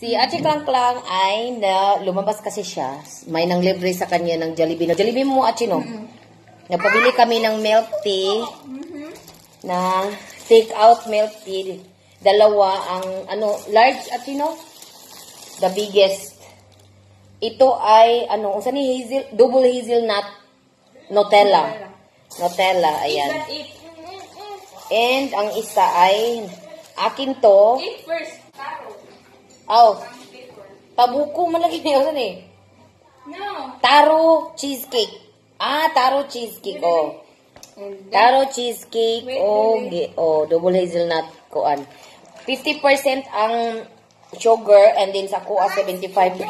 Si Achi Klang Klang ay lumabas kasi siya. May nang libre sa kanya ng Jollibee. Na Jollibee mo, Achi, no? Napabili kami ng milk tea. Na take out milk tea. Dalawa ang, large, Achi, no? The biggest. Ito ay, saan ni double hazelnut Nutella. Nutella, ayan. And ang isa ay, akin to. Eat first, taro. Oh, pabuko malagi niyo saan eh. No. Taro cheesecake. Taro cheesecake, oh. Taro cheesecake, double hazelnut koan. 50% ang sugar and then sa kuha 75%.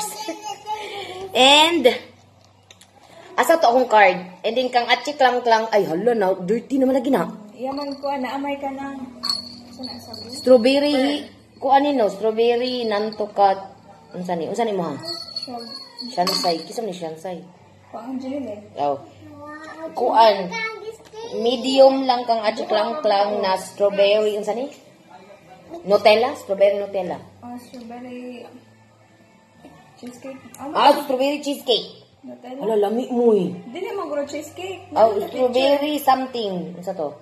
And asa to akong card. And then kang Achi Klang Klang, ay hala na, dirty naman lagi na. Yaman ko na amay ka ng strawberry, kuan no, strawberry nantukat. Unsa ni mo ha? Shansai, kisam ni Shansai. Kuan jile. Oh. Kuan. Medium lang kang Achi Klang Klang na strawberry, unsa ni? Nutella, strawberry Nutella. Strawberry cheesecake. Strawberry cheesecake. Nutella. Ala, lami mo eh. Dili man guro cheesecake. Strawberry something. Unsa to?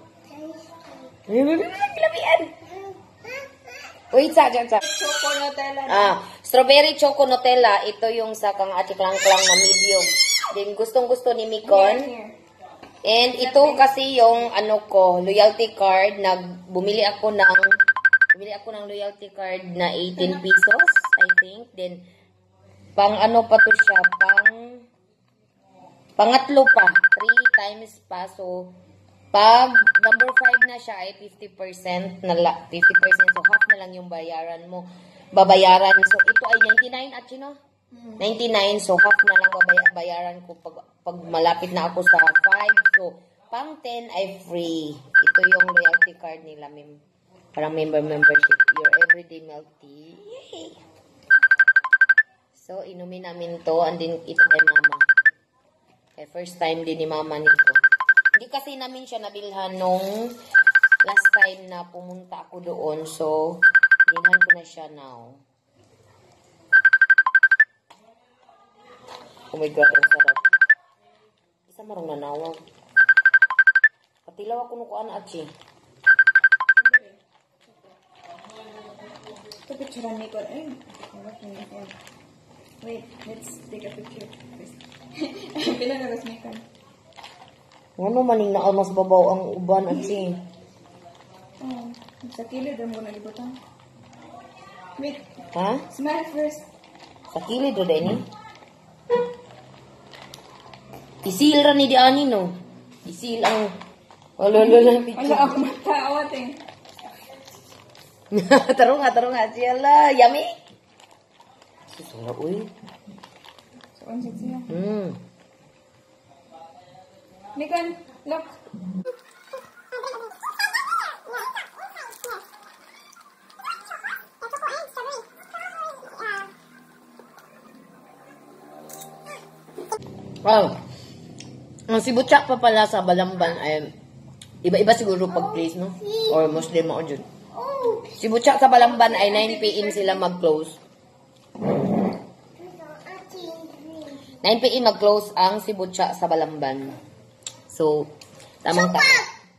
Lamian. Wait, sa. Choco Nutella. Strawberry Choco Nutella. Ito yung sa kang Achi Klang Klang na medium. Then, gustong-gusto ni Mikon. Here. And ito kasi yung, loyalty card. Bumili ako ng loyalty card na 18 pesos, I think. Then, pa to siya, pangatlo pa. 3 times pa. So, pag number 5 na siya ay 50%, 50%. So, half na lang yung babayaran. So, ito ay 99 at 99. So, half na lang babayaran ko pag malapit na ako sa 5. So, pang 10 ay free. Ito yung loyalty card nila. Parang membership. Your everyday milk tea. Yay! So, inumin namin to. And then, ito kay mama. First time din ni mama nito. Hindi kasi namin siya nabilhan nung last time na pumunta ako doon. So, bilhan ko na siya now. Oh my God, ang sarap. Isa marong nanawag. Patilaw ako nukuan, Achi. Ito picture ni ko. Wait, let's take a picture. Pinagaras ni ka. Ano maning na mas babaw ang uban, Achi? Sa kilid ang muna libutan. Wait. Ha? Smile first. Sa kilid o din eh? Isil ra ni di ani, no? Isil ang... Wala picture. Wala ako matawat eh. Tarong nga. Siyala, yummy? Susura, uy. So, ansik siya. Mikon, look. Wow. Ang si Butchak pa pala sa Balamban ay iba-iba siguro pag place, no? Or Muslim o dyan. Si Butchak sa Balamban ay 9 PM sila mag-close. 9 PM mag-close ang si Butchak sa Balamban. So, tamang-tama.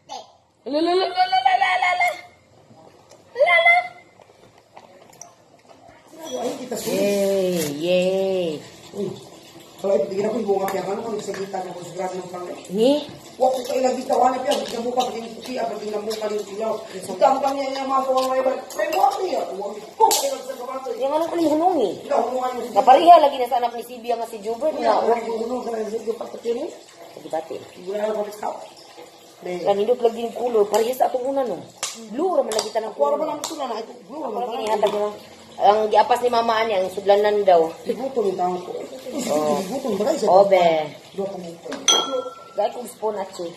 Yay! Kalau itu dikira pun bunga piang kan segitar yang segera numpang Ni? Waktu itu lagi kawan piang kita buka begini putih apa tinggal buka di pulau. Gampangnya yang mampu orang lain. Buat ni ya, buat ni. Yang ano kali hunungi? Tidak hubungan itu. Napariha lagi na sa anak ni Sibi nga si Jubert na Orang itu hubungan karena itu pak kecil ni. Dibati. Bulan apa kau? Kan hidup lagi yung kulo, parehas sa atong una no. Blue raman lagi tanang Kuara kulo. malang itu na itu. Belum Parang malang. inihatag mo. Ang giapas ni mama niya, ang sudlanan daw. Digutom yung tawag ko. Digutom ba kayo? Obe. Dua kami. Gaya kong spoon at si.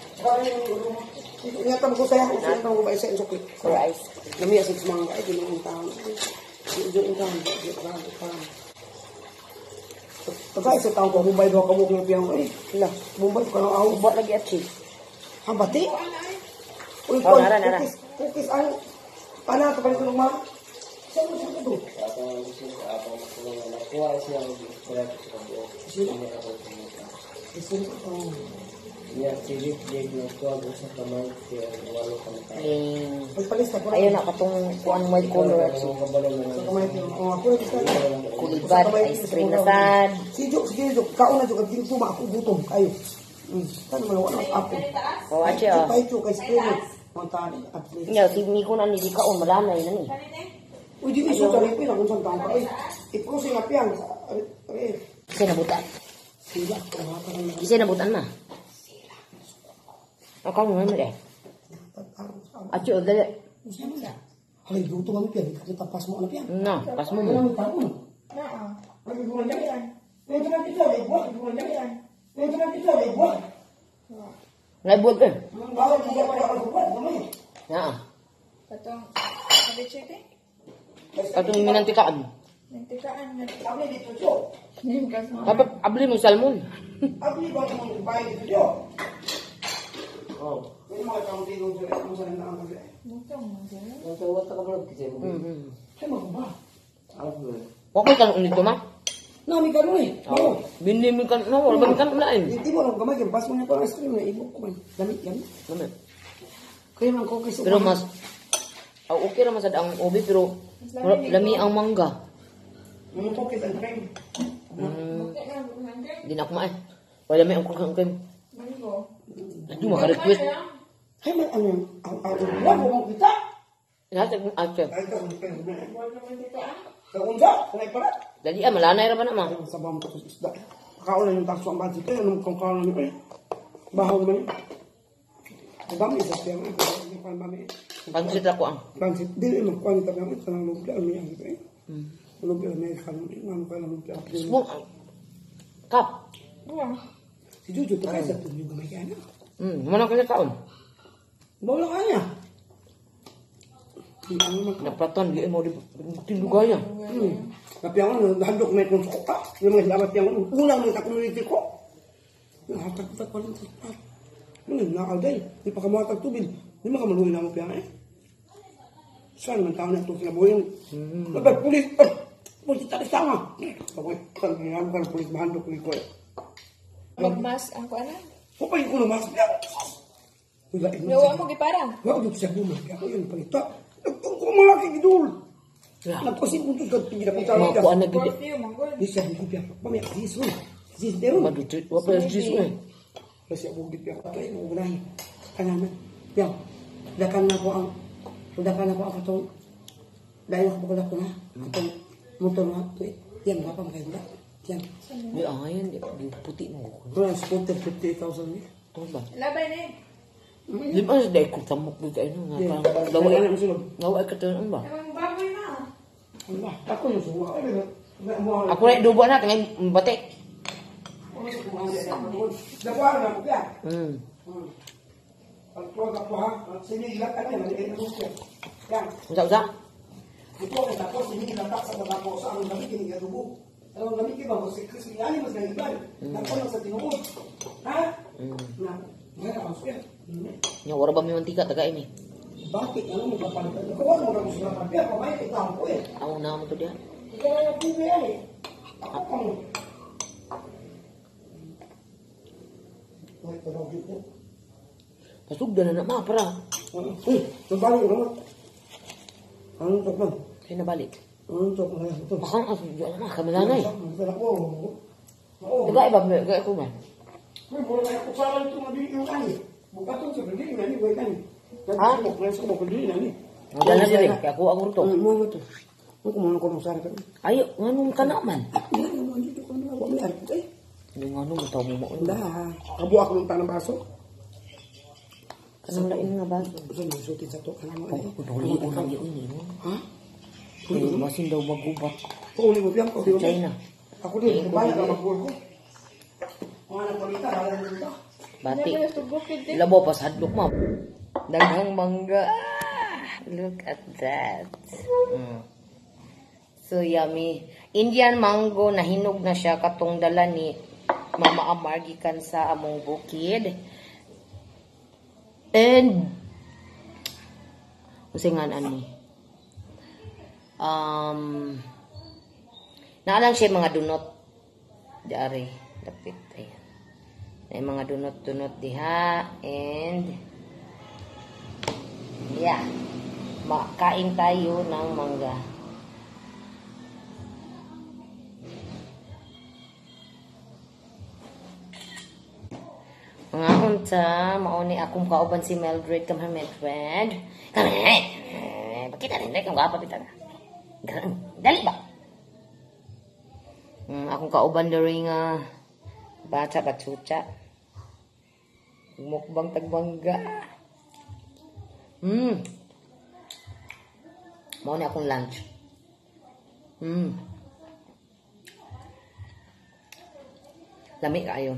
Ingatan ko saya, usian ko ba isa insukit. For ice. Namiya sa semangga ay ginawang taon. Diyo taon, diyo taon. Pagka isa taon ko, Mumbai doon kabuk ng piyang eh. Mumbai ko kanang ahog. Buat lagi at si. Hambati? Uy, Nara. cookies, ano? Paano ito pa rin ito lumang? Saan mo siya ito? siya ako makulong na nakuha siya ang inspirasyon sa kabuo. Hindi ako pumunta. Niya silip leg na kuha ko sa kamay kaya walo ka na tayo. Pagpalista ko. Ayun na, katong kuan may color at Ang kabalo na Sa kamay ko. Ako ito sa. kulibat, ice cream na sad. Sige, kauna juga ginto ma ako gutom kayo. Kan malawa ako. O, achi, oh. Pay to kay spray. Montani at least. Nga, si Miko na ni Kaon, malanay na ni. Uy, di iso tali ko kung saan taon ka. Ipro sing apiang. Kasi nabutan. Sila ko ha ka na. Kasi nabutan na. Ako nga mo eh. Achi, o, dali. Halay gutom ang piang. Kita pas mo ang piang. No, pas mo Ano mo. mo taon? Naa. Lagi ko lang yan. Pwede na kita ay buwan, ko lang yan. Pwede na kita ay buwan. Naibot eh. Bawal mo pa ako buwan, gamay. Nga. Katong, sabi siya ito. Katong minantikaan. Nagtikaan na. Kami dito jo. Yung gas mo. Dapat abli mo salmon. Abli ba mo bayad dito jo? Oh. May mga taong tingog sa mo sa nang ang Mutong mo siya. Ang tawag ka ba kasi mo? Ay mo ba? Ako ba? Huwag mo tanong nito ma. Nami ka no eh. Oo. Bindi mo kan, no, wala ba kan unain. Hindi mo lang gamay kay bas mo na ko ice cream na ibo ko man. Dami yan. Naman. Kaya man ko kasi. Pero mas, okay naman sad ang ubi, pero lami ang mangga. Mo ko kasi ang cream. Bakit na, 100? Hindi na ako maay. Wala lami ang kukang. Mango. Ito maka-request. Ay man ano ang wala mo kita. Lahat ang ate. Ay ka mo pen. Wala naman tikaan. Sa unsa? Kunay pala. Dali malanay ra ba na ma? Ay sa bam ko isda. Kaon na yung takso ang budget ko yung kung kaon ni eh. Bahaw man. Ang dami sa siya ang pa mami. Pansit ako ang. Pansit dili mo kuan ta gamit sa lumpia mi ang ito eh. Lumpia may kan man pa lumpia. Spoon ang. Kap. Wow. Si Jojo to kay sa tunyo gamay kana. Mana kasi kaon. Bola kanya. Ano man Naplaton, di mo di tindugaya. Tapi ang handok may kung suka. Yung mga lamat yang unang mga community ko. Nakakita pa ng suka. Ano nakalday. Di pa kamatag tubig. Di makamaluhin na mo piya eh. Saan man tao na ito kinabuhin. Dapat pulis. Pulis tayo sama. Sabi, kan nga kan pulis mahandok ni ko. Magmas ang kuanan. Kupay ko na mas piya. Wala Nawa mo giparang. Wala ko siya bumag. Ako yung panita. Nagtungko mga kigidul. Nagpasin ko ito sa pinira ko sa Mga kuan na gid. Perfume, ang good. Bisa di piya. Pamaya Jesus. Jesus pero. Madutrit, wa pa jis ko eh. Kasi ako gipya ko tayo mo unahin. Kanaman. Piya. Dakan na ko ang atong dahil ako ko na atong motor na to. Yan ba pa maganda. Yan. Di ayan, di puti mo. Transporter 50,000 ni. Ano ba? Labay na eh. Di ba sa dahil kong tamok di kayo nga parang Dawai gawin. na sulod. Gawin ka to ba? Namang baboy na. Allah, ako yung suwa. Ako na dubo na, kaya batik. Dakwaan na ko piya. Pagtuwag ako ha. Sinigilat ka na. Maligay na mo siya. Yan. Usa-usa. Ito ang tapos, sinigilat ka sa baba ko sa aming gamit, kinigadubo. Ang gamit iba, kasi yani mas naiban. Nagpunong sa tinuod. Ha? Na, ngayon ako siya. Nya wala ba may mantika taga ini? Bakit? Ano mo kapalitan? Ikaw ano mo na gusto na pagbiya? Pamay, ikaw ko eh. Ako na mo to diyan. Ikaw na nagpili yan eh. Ako ka mo. Ay, tawag dito. Pasugda na ma para. Uy, nabalik ko naman. Anong tok man? Kaya nabalik. Anong tok man? Ito. Baka ang asugda na kamilanay. Ang ko. Oo. Taga iba kaya ko man. Uy, mula na ako sa ito nga din yung ani. Bukatong sa pagdili na ni, huwag ka ni. Ha? Nasa ko pagdili na ni. Wala na dili kaya ako ang ruto. Mo mo to. Ako mo ko ng sara ka. Ayo, nganong ka naman. Yan mo dito ko na. Wala ar ko eh. Hindi nganong taw mo mo. Dah. Abo ako ng tanang baso. Kanang lain nga ba? Gusto mo sutin sa to kana mo. Oh, duli unang yun ini. Ha? Ay, masin daw magubat. Oo, ni mo biyang ko. China. Ako din, banyak ka magbuo ko. Mga nagpalita, wala na dito. Bati. Nabi sa bukid eh. Labo pa sa hadlok mo. Daghang mangga. Look at that. So yummy. Indian mango, nahinog na siya katong dala ni Mama Amar gikan sa among bukid. And usingan ani. Naalang siya mga dunot. Diari. Dapit. Ayan. May mga dunot-dunot diha. And yeah. Makain tayo ng mangga. Mga unta, mauni akong kauban si Mildred kang Mildred. Kami, bakit rin kang kapapitan? Dali ba? Akong kauban dari nga bata batsucha. Mukbang tagbangga. Mauni akong lunch. Lami kayo.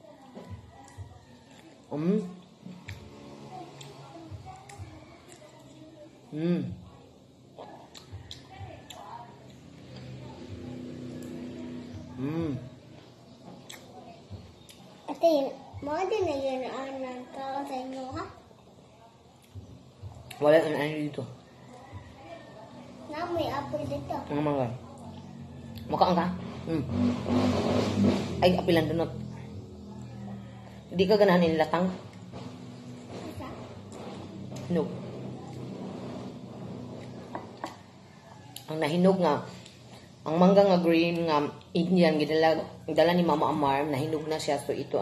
Ate, mga din na yun ang tao sa inyo, ha? Wala na ano dito. Na may apple dito. Ang mangga. Makaang ka? Ay, apilan dunot. Hindi ka ganahan inilatang? Asa? Hinog. Ang nahinog nga, ang mangga nga green nga Indian, gidala ni Mama Amar, nahinog na siya. So, ito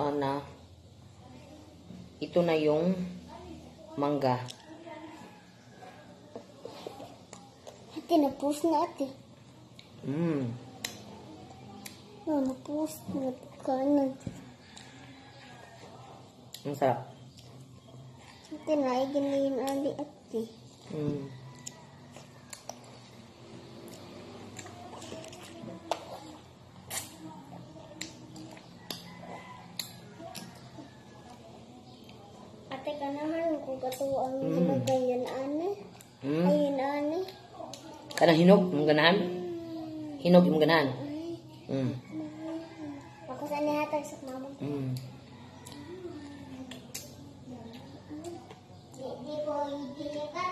na yung mangga. Ate, na-post na ate. No, na-post na kanan. Ang sarap. Ate, naigin na yun ali ate. Ate, ka naman kung katuwang ginagayan ane. Ayun ane. Kanang hinog, yung ganahan? Hinog, yung ganahan? Ako sa nihatag sa mama. Di ko idilikat.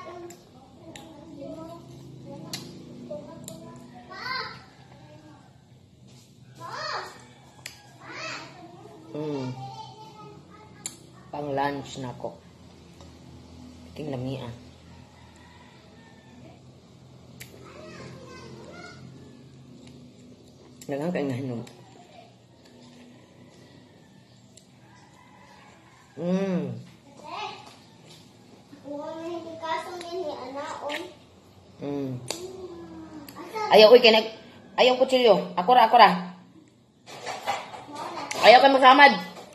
Pang lunch na ko. King lamia. Nagang kain na hinog. Kuha na hindi kasong yan ni anaon. Ayaw, ayaw kutsilyo. Ako ra. Ayaw kayo magsamad.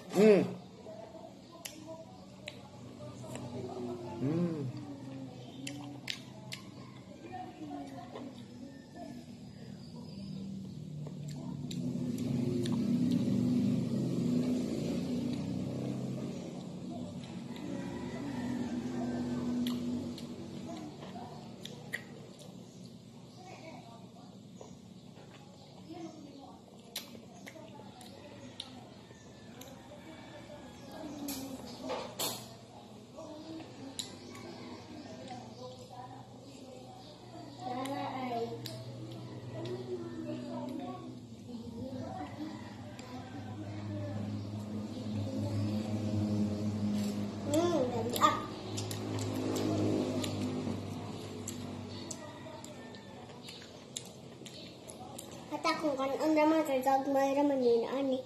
Kung kanon naman, kaya may raman yun, ani.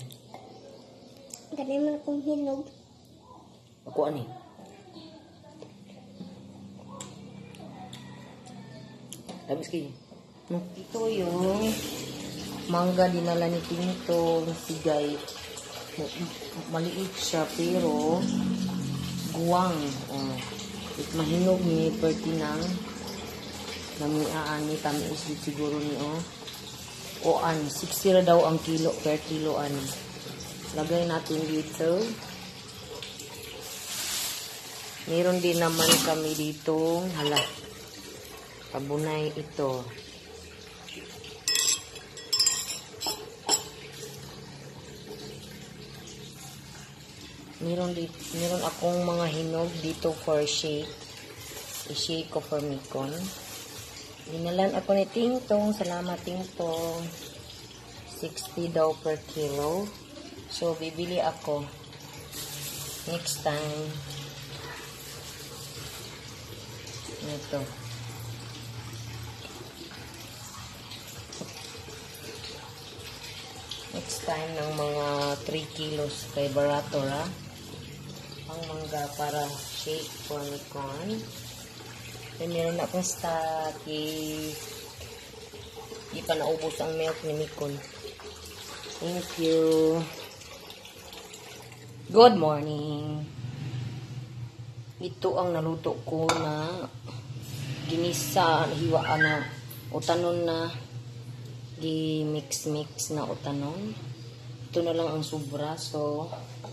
Ganun man akong hinog. Ako ani. Labis kayo. Ito yung mangga dinala ni Tinto, sigay. Maliit siya, pero guwang. Mahinog ni Pertinang. Namiaan ni tamis siguro ni o 60 daw ang kilo per kilo lagay natin dito. Meron din naman kami dito pabunay ito. Meron akong mga hinog dito for shake. I-shake ko for mikon. Dinalan ako ni Tingtong. Salamat, Tingtong. 60 daw per kilo. So, bibili ako. Next time. Ito. Next time ng mga 3 kilos kay barato ra. Ang mangga para shake for ni corn. Then meron na akong stock. Di pa naubos ang milk ni Nicole. Thank you. Good morning. Ito ang naluto ko na ginisa, hiwaan na utanon na di mix na utanon. Ito na lang ang sobra. So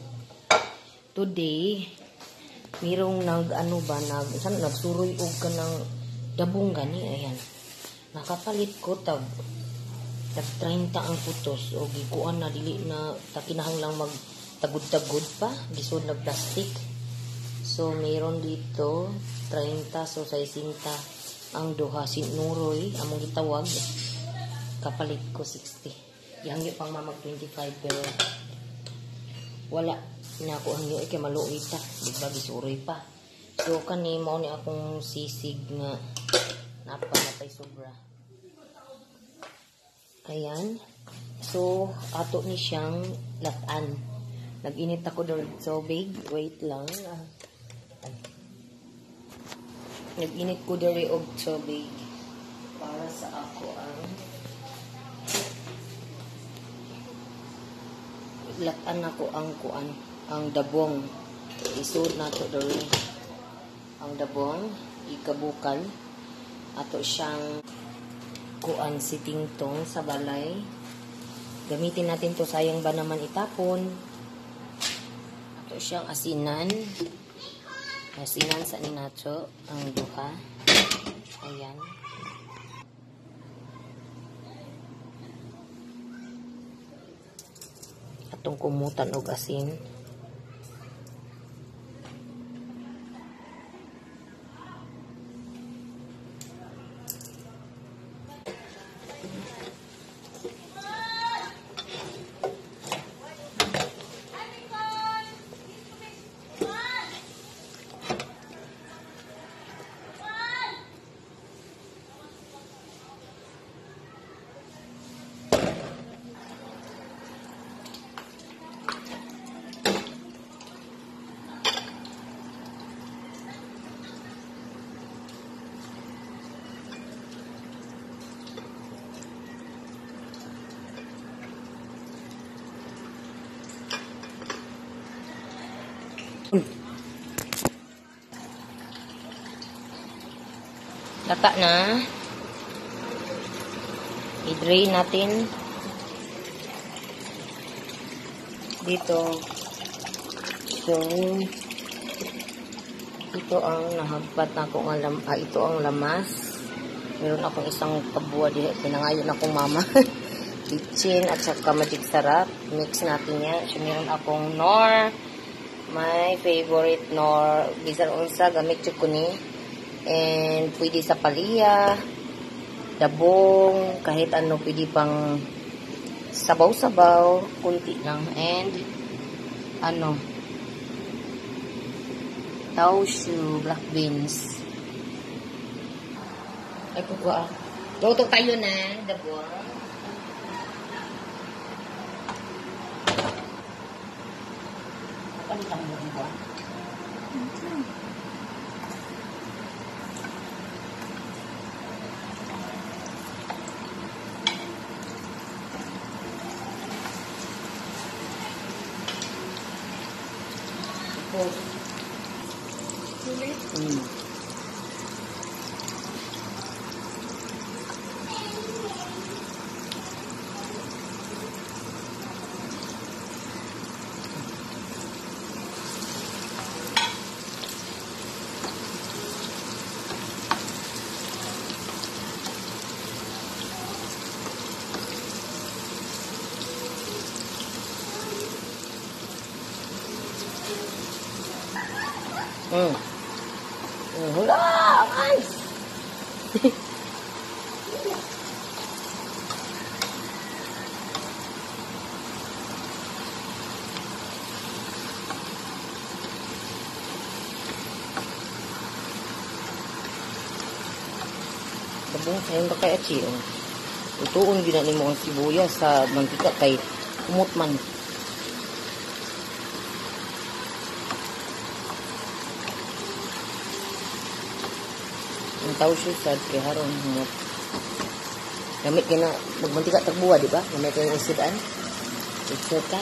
today mirong nagsuroy og ka ng dabong gani. Ayan, nakapalit ko tag 30 ang putos o gikuan na dili na takinahang lang mag tagud-tagud pa gisod na plastic. So mayroon dito 30, so 60 ang duha sinuroy among gitawag. Kapalit ko 60. Ihangyo pang mamag 25 pero wala na ako hangyo kay maluoy ta, di ba gisuroy pa. So kani mao ni akong sisig nga napay sobra. Ayan. So ato ni siyang latan. Nag-init ako doon so big. Wait lang. Nag-init ko diri og tubig para sa ako ang latan ako ang kuan, ang dabong. Isud nato diri ang dabong ikabukal ato siyang kuan si Tingtong sa balay. Gamitin natin to, sayang ba naman itapon. Ato siyang asinan sa ni Nacho ang duha. Ayan. Atong kumutan og asin. Lata na. I-drain natin. Dito. So, ito ang nahagpat na ako ito ang lamas. Meron akong isang kabuwa dito. Pinangayon akong mama. Kitchen at saka magic sarap. Mix natin yan. So, meron akong Knorr. My favorite Knorr. Bisan unsa gamit ko ni. And pwede sa palya, dabong, kahit ano, pwede pang sabaw-sabaw, kunti lang. And ano, taushu, black beans. Ay, kukuha. Luto tayo na, dabong. Ano lang mo ba? Hula! Guys! Kung sayang ba kay Achi, oh. Utuon ginani mo ang sibuyas sa mantika kay kumot man. Ang tao siya sad kay haron humot. Gamit kina magmantika tagbuwa, di ba? Gamit kay usudan. Usud ka.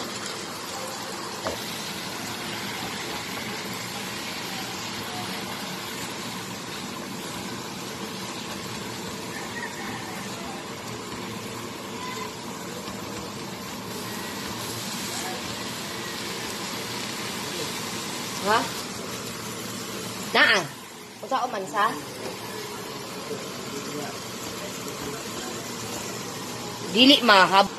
Ha? Naa. Kung saan man sa? Dili mahab.